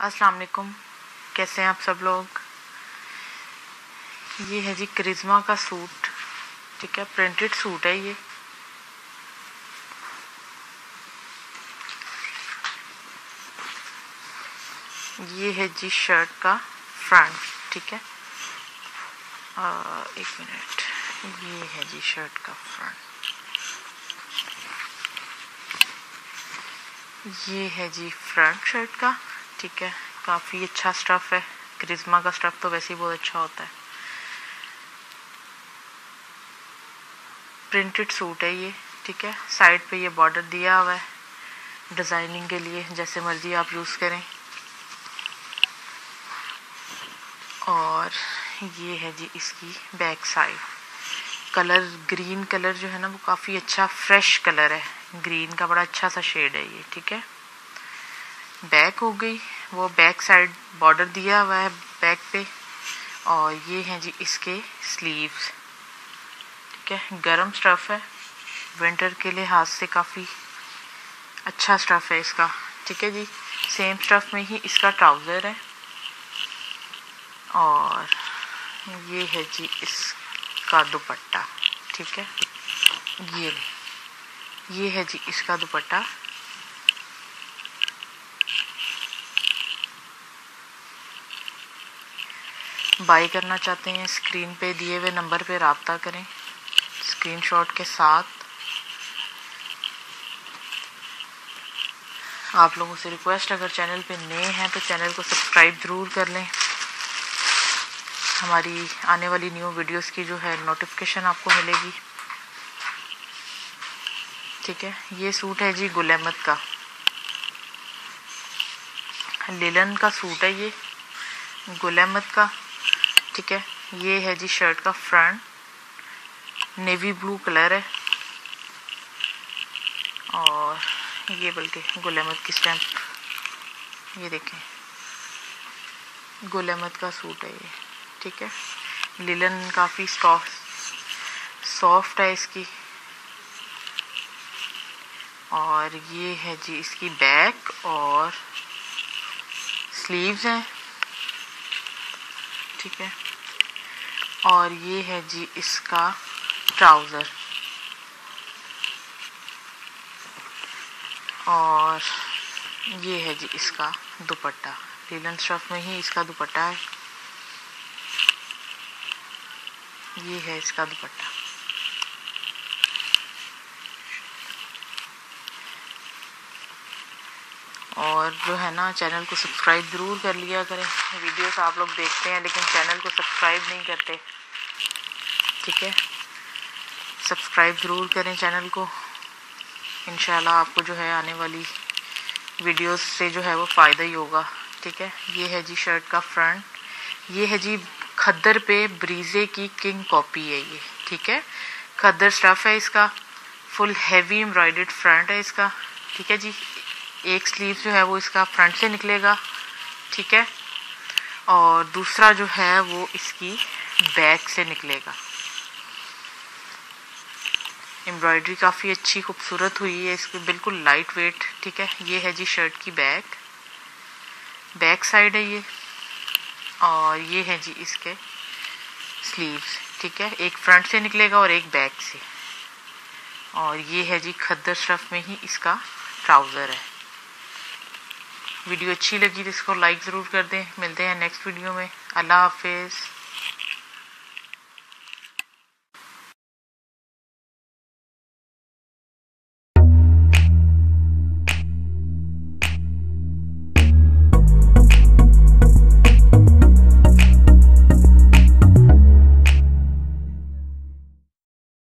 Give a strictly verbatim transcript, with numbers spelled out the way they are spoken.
अस्सलाम वालेकुम, कैसे हैं आप सब लोग। ये है जी करिश्मा का सूट, ठीक है, प्रिंटेड सूट है ये। ये है जी शर्ट का फ्रंट, ठीक है। आ, एक मिनट, ये है जी शर्ट का फ्रंट, ये है जी फ्रंट शर्ट का, ठीक है। काफ़ी अच्छा स्टफ़ है, करिश्मा का स्टफ़ तो वैसे ही बहुत अच्छा होता है। प्रिंटेड सूट है ये, ठीक है। साइड पे ये बॉर्डर दिया हुआ है डिज़ाइनिंग के लिए, जैसे मर्जी आप यूज़ करें। और ये है जी इसकी back side. Colour green colour जो है ना वो काफ़ी अच्छा फ्रेश कलर है, ग्रीन का बड़ा अच्छा सा शेड है ये, ठीक है। बैक हो गई, वो बैक साइड बॉर्डर दिया हुआ है बैक पे। और ये हैं जी इसके स्लीव्स, ठीक है। गरम स्टफ़ है, विंटर के लिहाज से काफ़ी अच्छा स्टफ़ है इसका, ठीक है जी। सेम स्टफ़ में ही इसका ट्राउज़र है। और ये है जी इसका दुपट्टा, ठीक है। ये ये है जी इसका दुपट्टा। बाई करना चाहते हैं स्क्रीन पे दिए हुए नंबर पे रब्ता करें स्क्रीनशॉट के साथ। आप लोगों से रिक्वेस्ट, अगर चैनल पे नए हैं तो चैनल को सब्सक्राइब ज़रूर कर लें। हमारी आने वाली न्यू वीडियोस की जो है नोटिफिकेशन आपको मिलेगी, ठीक है। ये सूट है जी गुल अहमद का, लिलन का सूट है ये, गुल अहमद का, ठीक है। ये है जी शर्ट का फ्रंट, नेवी ब्लू कलर है। और ये बल्कि गुल अहमद की स्टैम्प, ये देखें, गुल अहमद का सूट है ये, ठीक है। लिलन काफ़ी सॉफ्ट सॉफ्ट है इसकी। और ये है जी इसकी बैक और स्लीव्स हैं, ठीक है। और ये है जी इसका ट्राउज़र। और ये है जी इसका दुपट्टा, लिलन स्टफ में ही इसका दुपट्टा है। ये है इसका दुपट्टा। और जो है ना, चैनल को सब्सक्राइब ज़रूर कर लिया करें। वीडियोस आप लोग देखते हैं लेकिन चैनल को सब्सक्राइब नहीं करते, ठीक है। सब्सक्राइब ज़रूर करें चैनल को, इंशाल्लाह आपको जो है आने वाली वीडियोस से जो है वो फ़ायदा ही होगा, ठीक है। ये है जी शर्ट का फ्रंट। ये है जी खद्दर पे ब्रीजे की किंग कॉपी है ये, ठीक है। खद्दर स्टफ़ है इसका, फुल हैवी एम्ब्रॉयडर्ड फ्रंट है इसका, ठीक है जी। एक स्लीव जो है वो इसका फ्रंट से निकलेगा, ठीक है। और दूसरा जो है वो इसकी बैक से निकलेगा। एम्ब्रॉयडरी काफ़ी अच्छी खूबसूरत हुई है इसकी, बिल्कुल लाइट वेट, ठीक है। ये है जी शर्ट की बैक बैक साइड है ये। और ये है जी इसके स्लीव्स, ठीक है। एक फ्रंट से निकलेगा और एक बैक से। और ये है जी खद्दर स्टफ में ही इसका ट्राउज़र है। वीडियो अच्छी लगी तो इसको लाइक ज़रूर कर दें। मिलते हैं नेक्स्ट वीडियो में। अल्लाह हाफिज़।